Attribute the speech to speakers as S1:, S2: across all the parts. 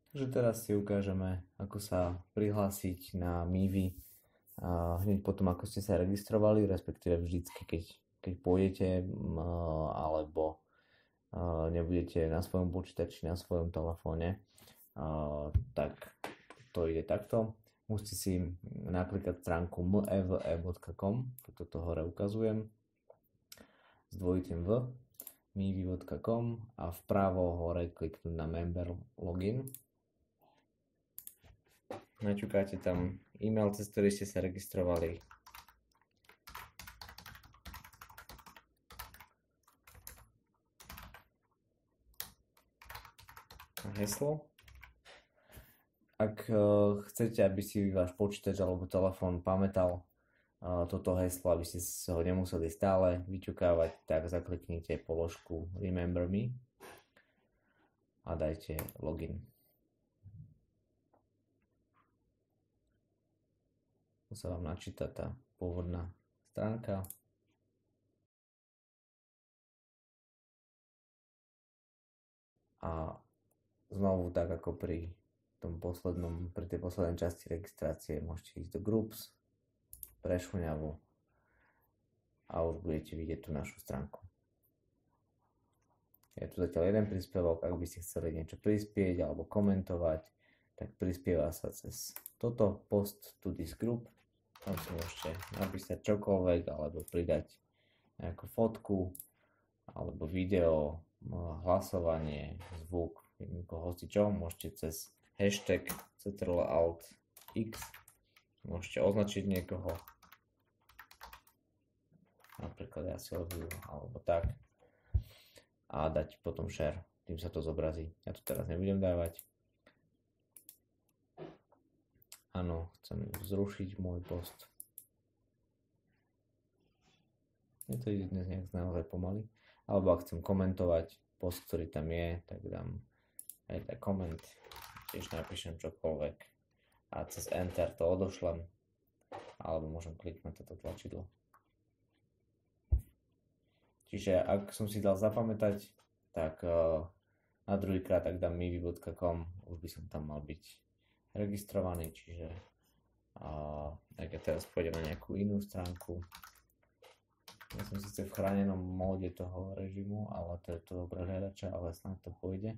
S1: Takže teraz si ukážeme, ako sa prihlásiť na Mivy hneď potom, ako ste sa registrovali, respektíve vždycky, keď pôjdete alebo nebudete na svojom počítači, na svojom telefóne, tak to ide takto. Musíte si naklikať stránku meve.com, toto hore ukazujem, s dvojitým v, mivy.com a vpravo hore kliknúť na member login. Naťukáte tam e-mail, cez ktorý ste sa registrovali. Heslo. Ak chcete, aby si váš počítač alebo telefón pamätal toto heslo, aby ste ho nemuseli stále vyťukávať, tak zakliknite položku Remember Me a dajte login. Tu sa vám načíta tá pôvodná stránka. A znovu tak ako pri tej poslednej časti registrácie môžete ísť do Groups, prešuňavu a už budete vidieť tú našu stránku. Je tu zatiaľ jeden príspevok, ak by ste chceli niečo prispieť alebo komentovať, tak prispieva sa cez toto post to this group. Tam si môžete napísať čokoľvek alebo pridať nejakú fotku alebo video, hlasovanie, zvuk, hocičo. Môžete cez hashtag Ctrl+Alt+X môžete označiť niekoho, napríklad ja Silviu alebo tak, a dať potom share, tým sa to zobrazí. Ja to teraz nebudem dávať. Áno, chcem zrušiť môj post. Je to dnes nejak naozaj pomaly. Alebo ak chcem komentovať post, ktorý tam je, tak dám aj koment, tiež napíšem čokoľvek a cez Enter to odošlem, alebo môžem kliknúť toto tlačidlo. Čiže ak som si dal zapamätať, tak na druhýkrát, ak dám mivy.com, už by som tam mal byť registrovaný, čiže ak ja teraz pôjdem na nejakú inú stránku, ja som síce v chránenom móde toho režimu, ale to je to dobré hľadača, ale snáď to pôjde.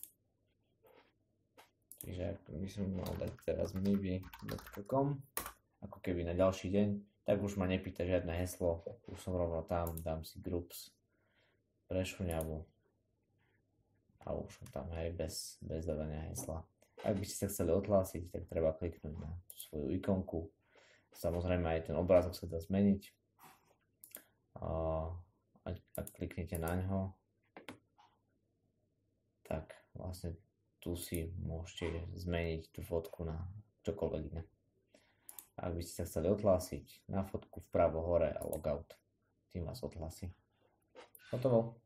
S1: Čiže ak by som mal dať teraz mivy.com, ako keby na ďalší deň, tak už ma nepýta žiadne heslo, už som rovno tam, dám si Groups, prešuňavu a už som tam, hej, bez zadania hesla. Ak by ste sa chceli odhlásiť, tak treba kliknúť na svoju ikonku. Samozrejme aj ten obrázok sa dá zmeniť. Ak kliknete na ňo, tak vlastne tu si môžete zmeniť tú fotku na čokoľvek iné. Ak by ste sa chceli odhlásiť, na fotku vpravo hore a logout, tým vás odhlási. Hotovo.